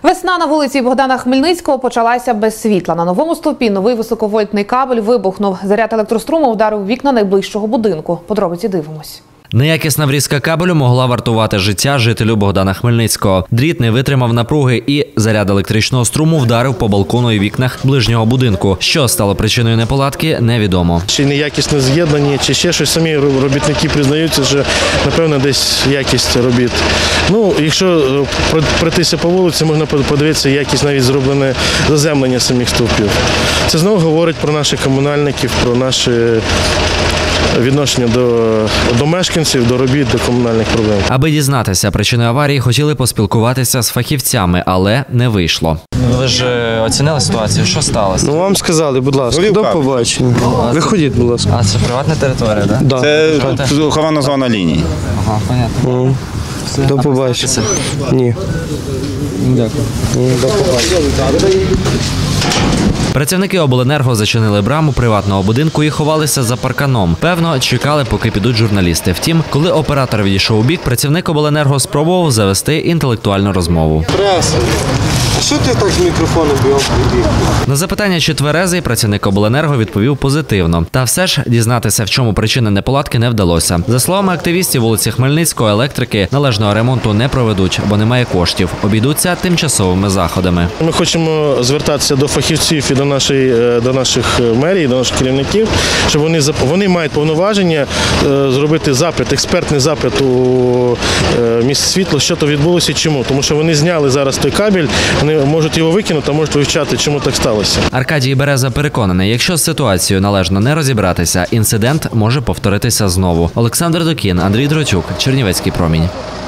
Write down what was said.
Весна на вулиці Богдана Хмельницького почалася без світла. На новому стовпі новий високовольтний кабель вибухнув. Заряд електроструму вдарив вікна найближчого будинку. Подробиці дивимось. Неякісна врізка кабелю могла вартувати життя жителю Богдана Хмельницького. Дріт не витримав напруги і заряд електричного струму вдарив по балкону і вікнах ближнього будинку. Що стало причиною неполадки, невідомо. Чи неякісне з'єднання, чи ще щось. Самі робітники признаються, що, напевно, десь якість робіт. Якщо пройтися по вулиці, можна подивитися, якість навіть зроблене заземлення самих стовпів. Це знову говорить про наших комунальників, про наше відношення до мешканців, до робіт, до комунальних проблем. Аби дізнатися причини аварії, хотіли поспілкуватися з фахівцями, але не вийшло. Ви ж оцінили ситуацію, що сталося? Вам сказали, будь ласка, до побачення. Виходіть, будь ласка. А це приватна територія, так? Да. Це охоронна зона лінії. Ага, понятно. До побачення. Ні. Дякую. До побачення. Працівники обленерго зачинили браму приватного будинку і ховалися за парканом. Певно, чекали, поки підуть журналісти. Втім, коли оператор відійшов у бік, працівник обленерго спробував завести інтелектуальну розмову. Преса. А що ти так з мікрофоном бігав? На запитання, чи тверезий, працівник обленерго відповів позитивно. Та все ж дізнатися, в чому причина неполадки, не вдалося. За словами активістів вулиці Хмельницького, електрики належного ремонту не проведуть, бо немає коштів. Обійдуться тимчасовими заходами. Ми хочемо звертатися до фахівців і до наших мерій, до наших керівників, щоб вони мають повноваження зробити запит, експертний запит у Міськсвітло, що то відбулося і чому. Тому що вони зняли зараз той кабель, вони можуть його викинути, а можуть вивчати, чому так сталося. Аркадій Береза переконаний, якщо з ситуацією належно не розібратися, інцидент може повторитися знову. Олександр Докін, Андрій Дротюк, Чернівецький промінь.